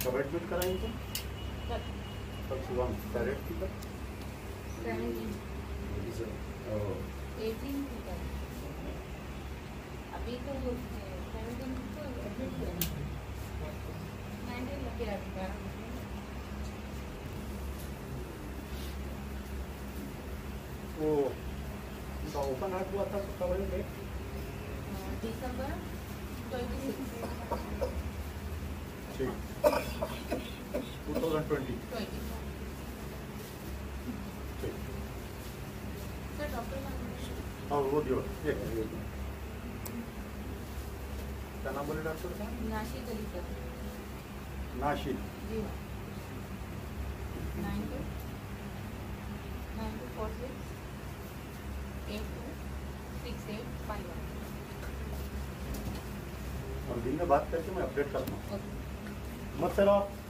कब एडमिट कराएंगे तुम? कब सुबह में? पैरेड की कब? 18 अभी तो 17 को एडमिट किया 19 लगे अभी 12 वो ओपन हार्ट हुआ था तो कब है डेट? दिसंबर 26 ठीक 2020 ठीक सर डॉक्टर हाँ वो दियो एक क्या नाम बोले डॉक्टर का? नाशिद अली सर नाशिद जी 9246 826851 और दिन में बात करके मैं अपडेट करता हूँ मत चलो आप